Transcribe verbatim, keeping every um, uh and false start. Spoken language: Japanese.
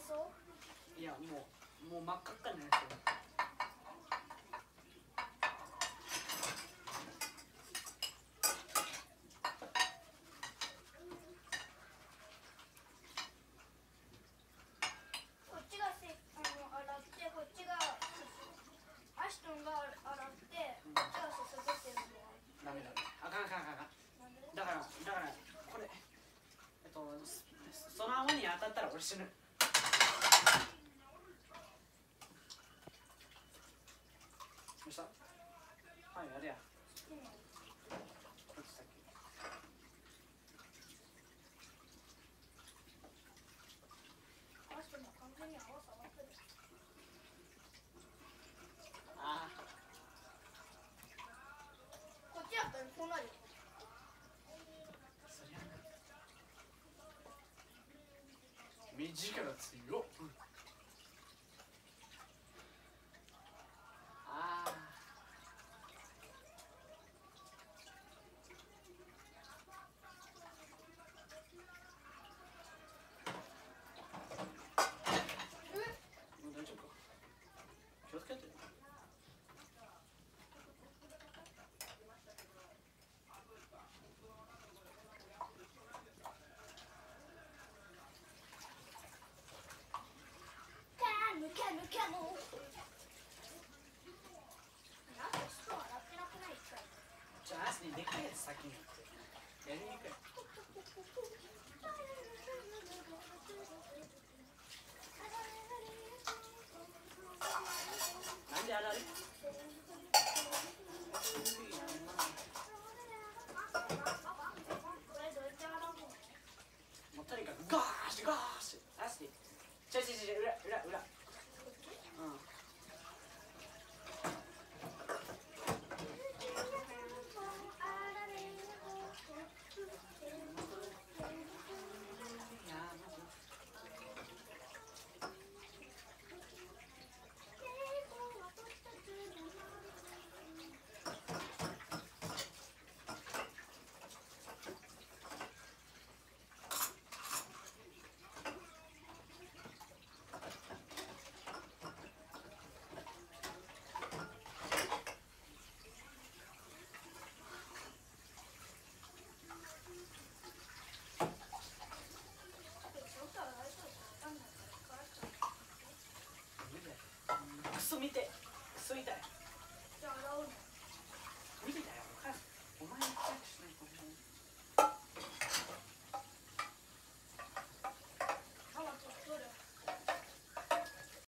そう？ いやもうもう真っ赤っかになるでしょ。だからだからこれえっとその泡に当たったら俺死ぬ。どうした？はいやれや。こっち先。ああ。 こっちやったらこうなるよ。 目力強っ。ああ。もう大丈夫か。気をつけて。じゃあ足にでかいやつ先にやってやりにくい。なんであられ？もうとにかくガーシガーシ足にちょいちょいちょい裏裏裏。うん。クソ見て、クソ痛い。 じゃあ洗うの。 見てたよ。